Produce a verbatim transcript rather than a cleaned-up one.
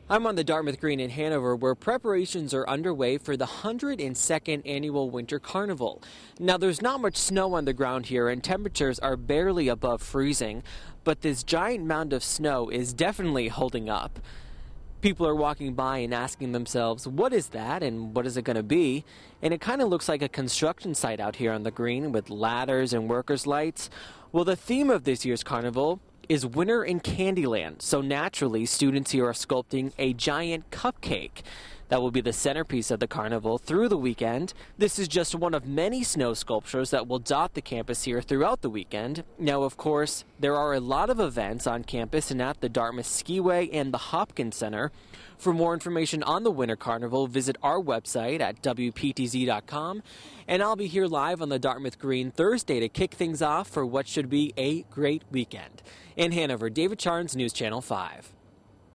I'm on the Dartmouth Green in Hanover, where preparations are underway for the one hundred second annual Winter Carnival. Now, there's not much snow on the ground here, and temperatures are barely above freezing, but this giant mound of snow is definitely holding up. People are walking by and asking themselves, what is that and what is it going to be? And it kind of looks like a construction site out here on the green with ladders and workers' lights. Well, the theme of this year's carnival is Winter in Candyland, so naturally students here are sculpting a giant cupcake that will be the centerpiece of the carnival through the weekend. This is just one of many snow sculptures that will dot the campus here throughout the weekend. Now, of course, there are a lot of events on campus and at the Dartmouth Skiway and the Hopkins Center. For more information on the Winter Carnival, visit our website at w p t z dot com, and I'll be here live on the Dartmouth Green Thursday to kick things off for what should be a great weekend. In Hanover, David Charnes, News Channel five.